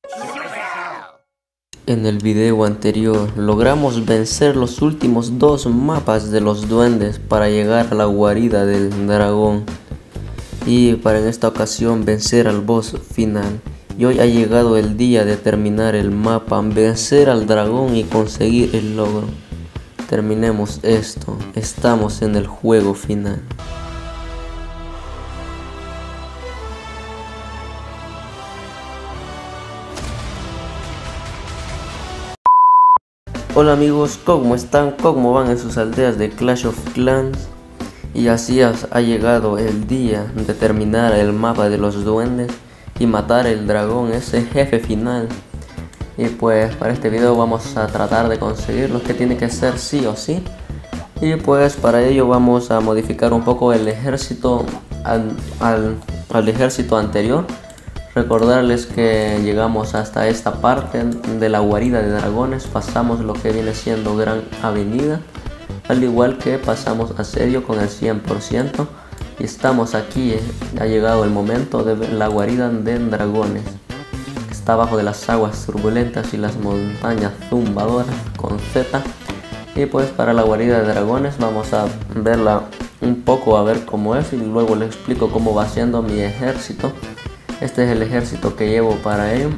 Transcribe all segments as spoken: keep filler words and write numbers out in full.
En el video anterior logramos vencer los últimos dos mapas de los duendes para llegar a la guarida del dragón y para en esta ocasión vencer al boss final. Y hoy ha llegado el día de terminar el mapa, vencer al dragón y conseguir el logro. Terminemos esto, estamos en el juego final. Hola amigos, ¿cómo están? ¿Cómo van en sus aldeas de Clash of Clans? Y así ha llegado el día de terminar el mapa de los duendes y matar el dragón, ese jefe final. Y pues para este video vamos a tratar de conseguir lo que tiene que ser sí o sí. Y pues para ello vamos a modificar un poco el ejército al, al, al ejército anterior. Recordarles que llegamos hasta esta parte de la guarida de dragones, pasamos lo que viene siendo Gran Avenida, al igual que pasamos asedio con el cien por ciento y estamos aquí. Ha llegado el momento de la guarida de dragones, está abajo de las aguas turbulentas y las montañas zumbadoras con Z. Y pues para la guarida de dragones vamos a verla un poco, a ver cómo es, y luego les explico cómo va siendo mi ejército. Este es el ejército que llevo para ello.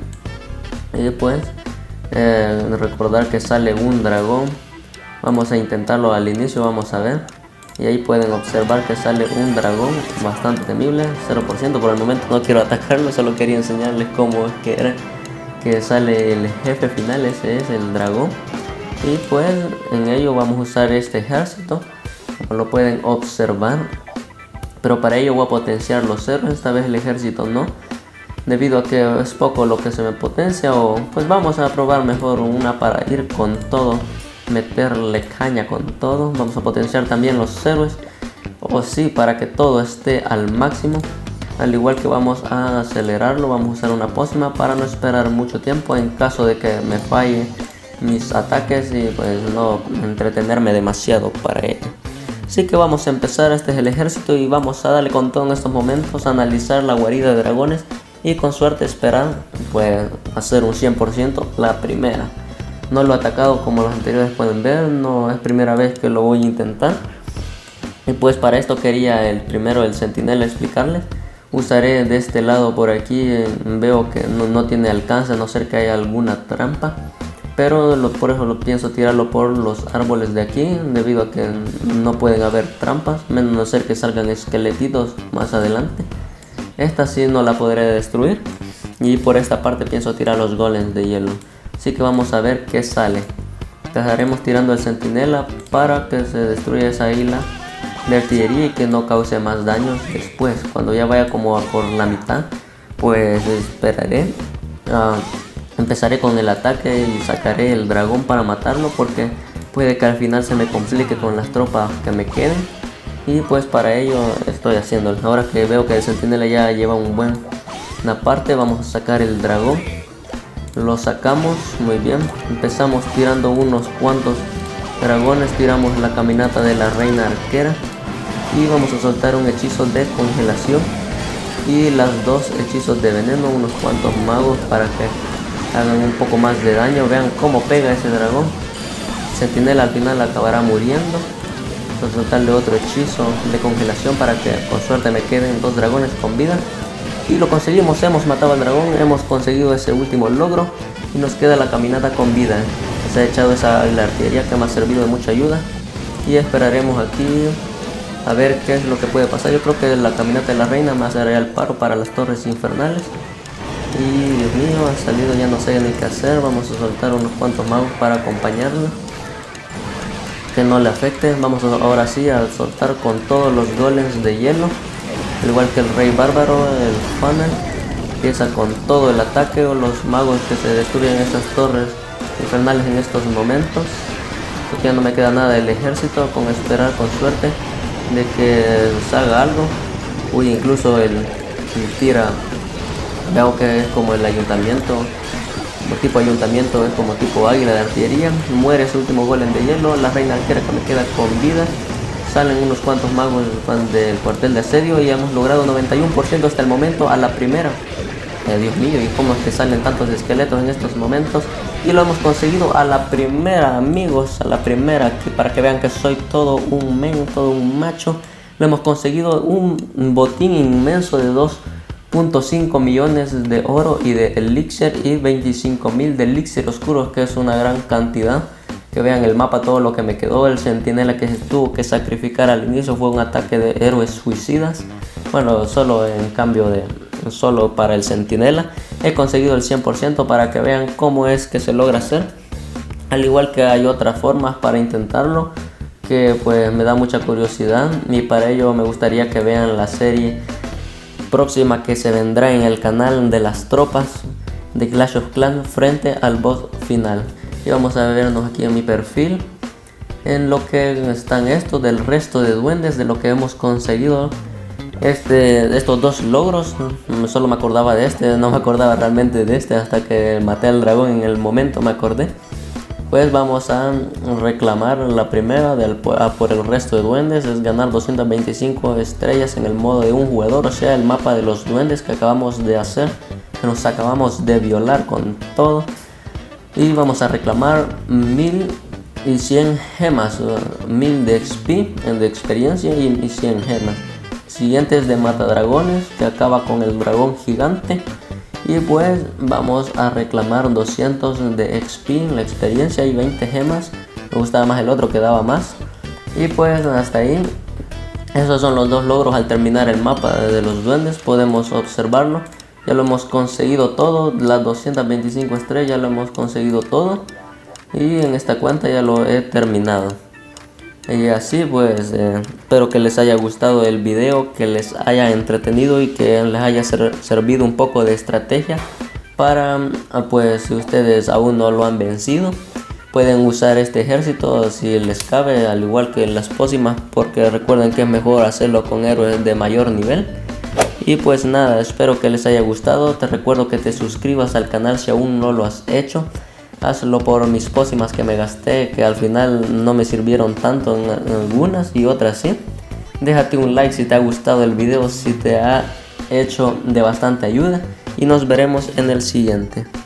Y pues eh, recordar que sale un dragón. Vamos a intentarlo al inicio, vamos a ver. Y ahí pueden observar que sale un dragón bastante temible, cero por ciento. Por el momento no quiero atacarlo, solo quería enseñarles cómo es que era que sale el jefe final, ese es el dragón. Y pues en ello vamos a usar este ejército, como lo pueden observar. Pero para ello voy a potenciar los héroes, esta vez el ejército no, debido a que es poco lo que se me potencia. O pues vamos a probar mejor una para ir con todo, meterle caña con todo. Vamos a potenciar también los héroes, o sí, para que todo esté al máximo. Al igual que vamos a acelerarlo, vamos a usar una pócima para no esperar mucho tiempo en caso de que me falle mis ataques y pues no entretenerme demasiado para ello. Así que vamos a empezar, este es el ejército y vamos a darle con todo en estos momentos, a analizar la guarida de dragones y con suerte esperar pues hacer un cien por ciento la primera. No lo he atacado como los anteriores pueden ver, no es primera vez que lo voy a intentar. Y pues para esto quería el primero, el centinela, explicarles. Usaré de este lado por aquí, eh, veo que no, no tiene alcance a no ser que haya alguna trampa. Pero lo, por eso lo pienso tirarlo por los árboles de aquí, debido a que no pueden haber trampas, menos no ser que salgan esqueletitos más adelante. Esta sí no la podré destruir. Y por esta parte pienso tirar los golems de hielo. Así que vamos a ver qué sale. Estaremos tirando el centinela para que se destruya esa isla de artillería y que no cause más daños después. Cuando ya vaya como a por la mitad, pues esperaré. Uh, Empezaré con el ataque y sacaré el dragón para matarlo, porque puede que al final se me complique con las tropas que me queden. Y pues para ello estoy haciéndolo. Ahora que veo que el centinela ya lleva un buen una parte, vamos a sacar el dragón. Lo sacamos muy bien. Empezamos tirando unos cuantos dragones, tiramos la caminata de la reina arquera y vamos a soltar un hechizo de congelación y las dos hechizos de veneno, unos cuantos magos para que hagan un poco más de daño. Vean cómo pega ese dragón. Centinela al final acabará muriendo. Vamos a soltarle otro hechizo de congelación para que con suerte me queden dos dragones con vida. Y lo conseguimos, hemos matado al dragón, hemos conseguido ese último logro y nos queda la caminata con vida. Se ha echado esa la artillería que me ha servido de mucha ayuda y esperaremos aquí a ver qué es lo que puede pasar. Yo creo que la caminata de la reina me hará el paro para las torres infernales. Y Dios mío, ha salido, ya no sé ni qué hacer. Vamos a soltar unos cuantos magos para acompañarlo, que no le afecte. Vamos a, ahora sí a soltar con todos los golems de hielo, al igual que el rey bárbaro, el funnel. Empieza con todo el ataque o los magos que se destruyen esas torres infernales en estos momentos. Porque ya no me queda nada del ejército, con esperar con suerte de que salga algo. Uy, incluso el, el tira. Veo que es como el ayuntamiento, como tipo ayuntamiento, es como tipo águila de artillería. Muere ese último golem de hielo, la reina arquera que me queda con vida. Salen unos cuantos magos del cuartel de asedio y hemos logrado noventa y uno por ciento hasta el momento a la primera. dije, Dios mío, ¿y cómo es que salen tantos esqueletos en estos momentos? Y lo hemos conseguido a la primera, amigos, a la primera, aquí para que vean que soy todo un men, todo un macho. Lo hemos conseguido un botín inmenso de dos punto cinco millones de oro y de elixir y veinticinco mil de elixir oscuros, que es una gran cantidad. Que vean el mapa, todo lo que me quedó. El centinela que se tuvo que sacrificar al inicio fue un ataque de héroes suicidas. Bueno, solo en cambio de solo para el centinela he conseguido el cien por ciento para que vean cómo es que se logra hacer. Al igual que hay otras formas para intentarlo que pues me da mucha curiosidad, y para ello me gustaría que vean la serie próxima que se vendrá en el canal de las tropas de Clash of Clans frente al boss final. Y vamos a vernos aquí en mi perfil en lo que están estos del resto de duendes, de lo que hemos conseguido. Este, estos dos logros, solo me acordaba de este, no me acordaba realmente de este hasta que maté al dragón. En el momento me acordé. Pues vamos a reclamar la primera del, a por el resto de duendes, es ganar doscientas veinticinco estrellas en el modo de un jugador, o sea el mapa de los duendes que acabamos de hacer, que nos acabamos de violar con todo. Y vamos a reclamar mil y cien gemas, mil de X P de experiencia y cien gemas. Siguientes de matadragones, que acaba con el dragón gigante. Y pues vamos a reclamar doscientos de X P, la experiencia, y veinte gemas. Me gustaba más el otro, que daba más. Y pues hasta ahí. Esos son los dos logros al terminar el mapa de los duendes. Podemos observarlo. Ya lo hemos conseguido todo. Las doscientas veinticinco estrellas ya lo hemos conseguido todo. Y en esta cuenta ya lo he terminado. Y así pues, eh, espero que les haya gustado el video, que les haya entretenido y que les haya ser, servido un poco de estrategia para, pues si ustedes aún no lo han vencido, pueden usar este ejército si les cabe, al igual que las pócimas, porque recuerden que es mejor hacerlo con héroes de mayor nivel. Y pues nada, espero que les haya gustado. Te recuerdo que te suscribas al canal si aún no lo has hecho. Hazlo por mis pócimas que me gasté, que al final no me sirvieron tanto en, en algunas y otras sí. Déjate un like si te ha gustado el video, si te ha hecho de bastante ayuda. Y nos veremos en el siguiente.